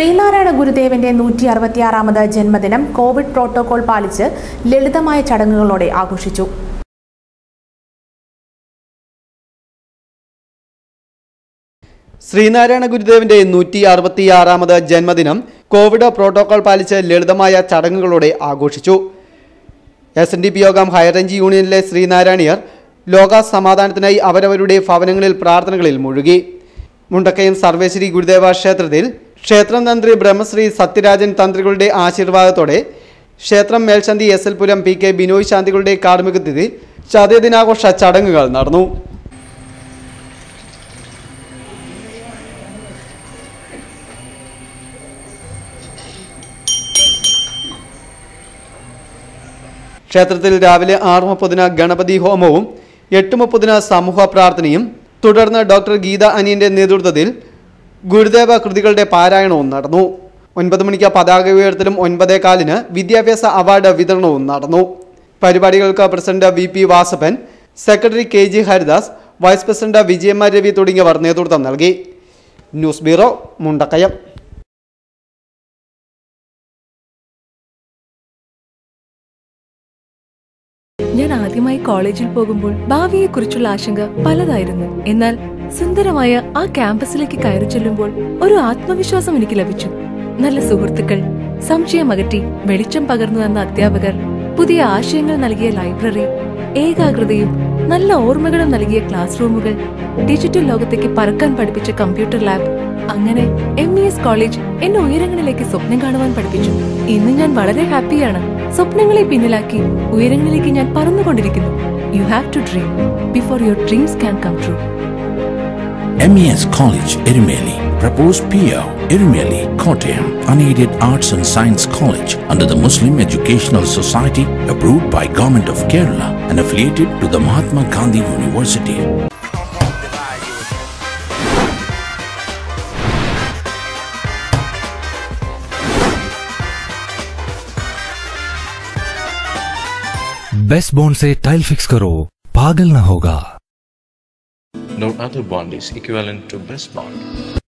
ശ്രീനാരായണ ഗുരുദേവന്റെ 166ാമത് ജന്മദിനം Covid protocol പാലിച്ച് ലളിതമായ ചടങ്ങുകളോടെ ആഘോഷിച്ചു. ശ്രീനാരായണ ഗുരുദേവന്റെ 166ാമത് ജന്മദിനം കോവിഡ് പ്രോട്ടോകോൾ പാലിച്ച് ലളിതമായ ചടങ്ങുകളോടെ ആഘോഷിച്ചു. SNDP യോഗം ഹൈറേഞ്ച് യൂണിയനിലെ ശ്രീനാരായണീയർ ലോക സമാധാനത്തിനായി അവരവരുടെ ഭവനങ്ങളിൽ പ്രാർത്ഥനകളിൽ മുഴുകി. മുണ്ടക്കയം സർവേശ്വരി ഗുരുദേവ ക്ഷേത്രത്തിൽ ക്ഷേത്രം തന്ത്രി ബ്രഹ്മശ്രീ സത്യരാജൻ തന്ത്രികളുടെ ആശീർവാദത്തോടെ ക്ഷേത്രം മേൽശാന്തി SL പുരം PK ബിനോയ് ശാന്തികളുടെ കാർമ്മികത്വത്തിൽ ചതയ ദിനാഘോഷ ചടങ്ങുകൾ നടന്നു. ക്ഷേത്രത്തിൽ രാവിലെ 6:30 ഗണപതി ഹോമവും 8:30 സമൂഹ പ്രാർത്ഥനയും തുടർന്ന് ഡോക്ടർ ഗീത അനിയന്റെ നേതൃത്വത്തിൽ ഗുരുദേവ കൃതികളുടെ പാരായണവും നടന്നു. 9 മണിക്ക് പതാക ഉയർത്തലും 9:15 വിദ്യാഭ്യാസ അവാർഡ് വിതരണവും നടന്നു. പരിപാടികൾക്ക് president VP Vasappan, secretary KG Haridas, vice president Vijayamma Ravi തുടങ്ങിയവർ നേതൃത്വം നൽകി. News bureau, Mundakayam. ഞാൻ ആദ്യമായി കോളേജിൽ പോകുമ്പോൾ ഭാവിയെക്കുറിച്ചുള്ള ആശങ്ക പലതായിരുന്നു. എന്നാൽ സുന്ദരമായ ആ ക്യാമ്പസിലേക്ക് കയറി ചെല്ലുമ്പോൾ ഒരു ആത്മവിശ്വാസം എനിക്ക് ലഭിച്ചു. നല്ല സുഹൃത്തുക്കൾ, സംശയമകറ്റി വെളിച്ചം പകർന്നു തന്ന അധ്യാപകർ, പുതിയ ആശയങ്ങൾ നൽകിയ ലൈബ്രറി, ഏകാഗ്രതയും നല്ല ഓർമ്മകളും നൽകിയ ക്ലാസ് റൂമുകൾ, ഡിജിറ്റൽ ലോകത്തേക്ക് പറക്കാൻ പഠിപ്പിച്ച കമ്പ്യൂട്ടർ ലാബ്. അങ്ങനെ MES കോളേജ് എന്നെ ഉയരങ്ങളിലേക്ക് സ്വപ്നം കാണുവാൻ പഠിപ്പിച്ചു. ഇന്ന് ഞാൻ വളരെ ഹാപ്പിയാണ്. സ്വപ്നങ്ങളെ പിന്നിലാക്കി ഉയരങ്ങളിലേക്ക് ഞാൻ പറന്നുകൊണ്ടിരിക്കുന്നു. You have to dream before your dreams can come true. MES College, Erumeli. Proposed PO, Erumeli, Kottayam. Unaided Arts and Science College under the Muslim Educational Society, approved by Government of Kerala and affiliated to the Mahatma Gandhi University. Best bond से tile fix करो, पागल ना होगा. No other bond is equivalent to best bond.